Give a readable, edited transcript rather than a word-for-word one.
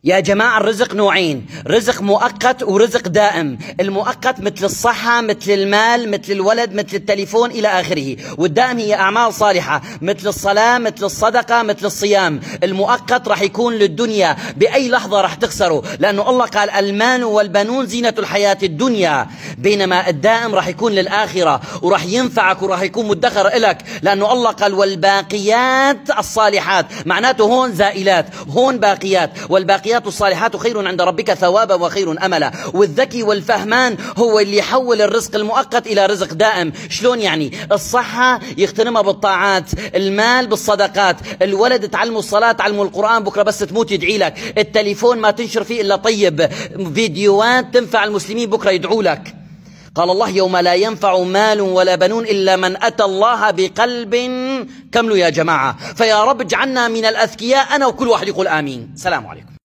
يا جماعة الرزق نوعين، رزق مؤقت ورزق دائم. المؤقت مثل الصحة، مثل المال، مثل الولد، مثل التليفون إلى آخره. والدائم هي أعمال صالحة مثل الصلاة، مثل الصدقة، مثل الصيام. المؤقت راح يكون للدنيا، بأي لحظة راح تخسره، لأنه الله قال المال والبنون زينة الحياة الدنيا. بينما الدائم راح يكون للآخرة وراح ينفعك وراح يكون مدخر إلك، لأنه الله قال والباقيات الصالحات، معناته هون زائلات هون باقيات. والباقيات الصالحات خير عند ربك ثوابا وخير أملا. والذكي والفهمان هو اللي يحول الرزق المؤقت إلى رزق دائم. شلون يعني؟ الصحة يغتنمها بالطاعات، المال بالصدقات، الولد تعلمه الصلاة، تعلمه القرآن، بكرة بس تموت يدعي لك، التليفون ما تنشر فيه إلا طيب، فيديوهات تنفع المسلمين بكرة يدعوا لك. قال الله يوم لا ينفع مال ولا بنون إلا من أتى الله بقلب. كملوا يا جماعة. فيا رب اجعلنا من الأذكياء، أنا وكل واحد يقول آمين. السلام عليكم.